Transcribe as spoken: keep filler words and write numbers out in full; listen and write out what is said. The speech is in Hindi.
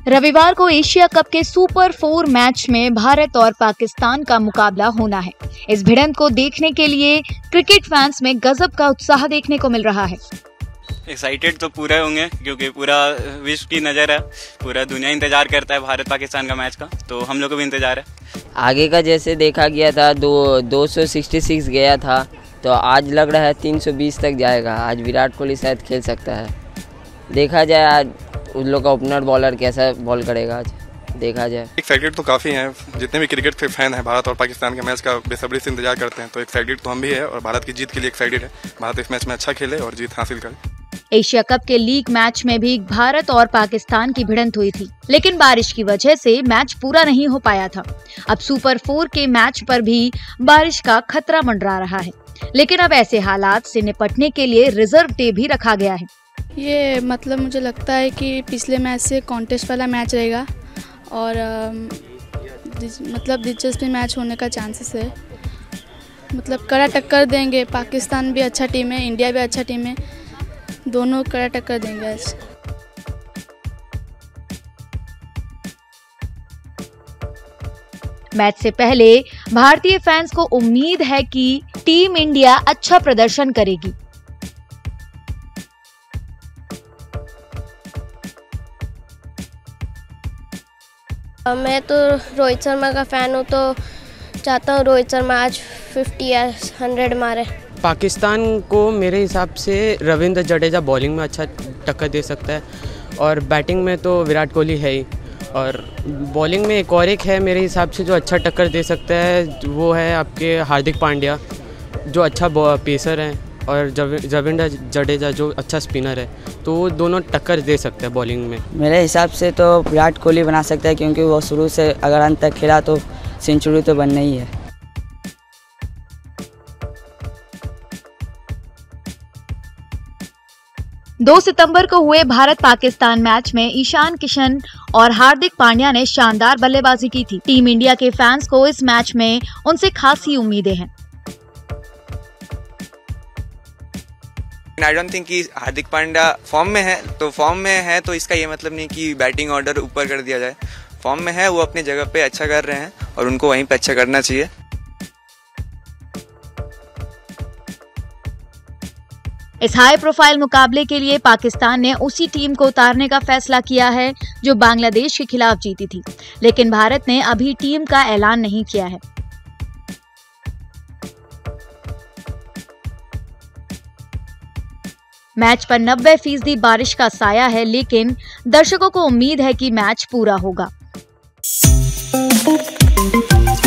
रविवार को एशिया कप के सुपर फोर मैच में भारत और पाकिस्तान का मुकाबला होना है। इस भिड़ंत को देखने के लिए क्रिकेट फैंस में गजब का उत्साह देखने को मिल रहा है। एक्साइटेड तो पूरे होंगे क्योंकि पूरा विश्व की नज़र है, पूरा दुनिया इंतजार करता है भारत पाकिस्तान का मैच का, तो हम लोग को भी इंतजार है। आगे का जैसे देखा गया था दो दो सौ सिक्सटी सिक्स गया था, तो आज लग रहा है तीन सौ बीस तक जाएगा। आज विराट कोहली शायद खेल सकता है। देखा जाए आज उन लोग का ओपनर बॉलर कैसा बॉल करेगा, आज देखा जाए। एक्साइटेड तो काफ़ी हैं, जितने भी क्रिकेट के फैन हैं भारत और पाकिस्तान के मैच का बेसब्री से इंतजार करते हैं, तो एक्साइटेड तो हम भी है और भारत की जीत के लिए एक्साइटेड है। भारत इस मैच में अच्छा खेले और जीत हासिल करे। एशिया कप के लीग मैच में भी भारत और पाकिस्तान की भिड़ंत हुई थी, लेकिन बारिश की वजह से मैच पूरा नहीं हो पाया था। अब सुपर फोर के मैच पर भी बारिश का खतरा मंडरा रहा है, लेकिन अब ऐसे हालात से निपटने के लिए रिजर्व डे भी रखा गया है। ये मतलब मुझे लगता है कि पिछले मैच से कॉन्टेस्ट वाला मैच रहेगा और आ, मतलब दिलचस्पी मैच होने का चांसेस है। मतलब कड़ा टक्कर देंगे, पाकिस्तान भी अच्छा टीम है, इंडिया भी अच्छा टीम है, दोनों कड़ा टक्कर देंगे आज। मैच से पहले भारतीय फैंस को उम्मीद है कि टीम इंडिया अच्छा प्रदर्शन करेगी। मैं तो रोहित शर्मा का फ़ैन हूँ, तो चाहता हूँ रोहित शर्मा आज पचास या सौ मारे। पाकिस्तान को मेरे हिसाब से रविंद्र जडेजा बॉलिंग में अच्छा टक्कर दे सकता है और बैटिंग में तो विराट कोहली है ही, और बॉलिंग में एक और एक है मेरे हिसाब से जो अच्छा टक्कर दे सकता है, वो है आपके हार्दिक पांड्या जो अच्छा पेसर हैं, और रविंद्र जडेजा जो अच्छा स्पिनर है, तो वो दोनों टक्कर दे सकते हैं बॉलिंग में। मेरे हिसाब से तो विराट कोहली बना सकता है, क्योंकि वो शुरू से अगर अंत तक खेला तो सेंचुरी तो बनना ही है। दो सितंबर को हुए भारत पाकिस्तान मैच में ईशान किशन और हार्दिक पांड्या ने शानदार बल्लेबाजी की थी। टीम इंडिया के फैंस को इस मैच में उनसे खासी उम्मीदें हैं। आई डोंट थिंक कि हार्दिक पांड्या फॉर्म में है, तो फॉर्म में है तो इसका ये मतलब नहीं कि बैटिंग ऑर्डर ऊपर कर दिया जाए। फॉर्म में है, वो अपनी जगह पे अच्छा कर रहे हैं और उनको वहीं पे अच्छा करना चाहिए। इस हाई प्रोफाइल मुकाबले के लिए पाकिस्तान ने उसी टीम को उतारने का फैसला किया है जो बांग्लादेश के खिलाफ जीती थी, लेकिन भारत ने अभी टीम का ऐलान नहीं किया है। मैच पर नब्बे फीसदी बारिश का साया है, लेकिन दर्शकों को उम्मीद है कि मैच पूरा होगा।